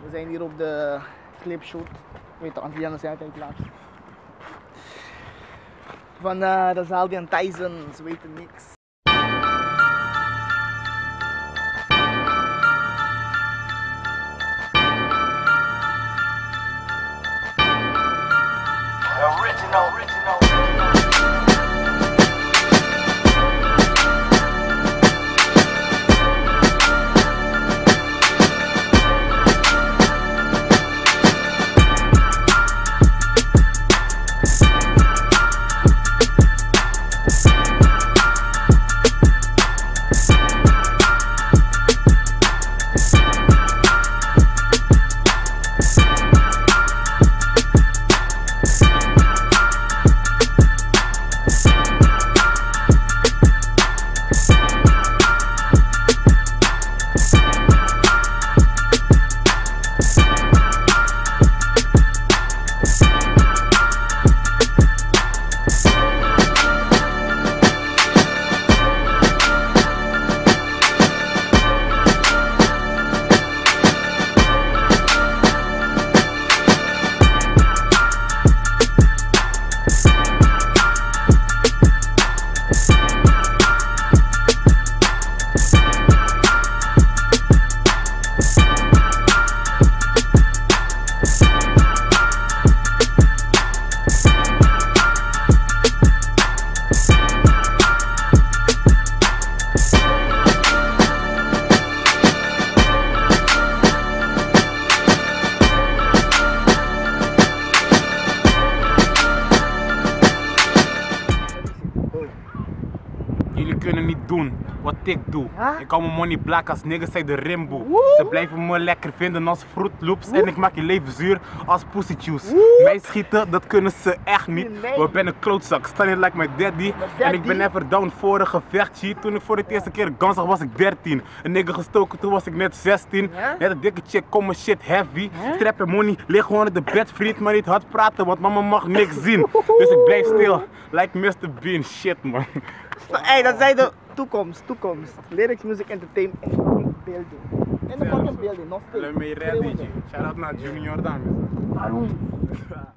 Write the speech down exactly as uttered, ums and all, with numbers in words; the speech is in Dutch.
We zijn hier op de clipshoot. Weet je, Antillianen zijn altijd laat. Van uh, Razaldi en Tyson, ze weten niks. Original, original. Jullie kunnen niet doen wat ik doe. Huh? Ik hou mijn money black als niggas zijn de Rimbo. Woe! Ze blijven me lekker vinden als Fruit Loops. En ik maak je leven zuur als Pussy Juice. Woe! Mij schieten, dat kunnen ze echt niet. Nee. We ben een klootzak, staan hier like my daddy. daddy. En ik ben never down voor een gevechtje. Toen ik voor de eerste keer gun zag was ik dertien. Een nigger gestoken, toen was ik net zestien. Huh? Net een dikke chick, kom mijn shit heavy. Huh? Strap en money, lig gewoon in de bed, vriend. Maar niet hard praten, want mama mag niks zien. Dus ik blijf stil, like mister Bean. Shit man. Hey, dat zijn de toekomst, toekomst. Lyrics, music, entertainment en fucking building. En de fucking building, nog steeds. Let me ready. Shout out naar Junior dan.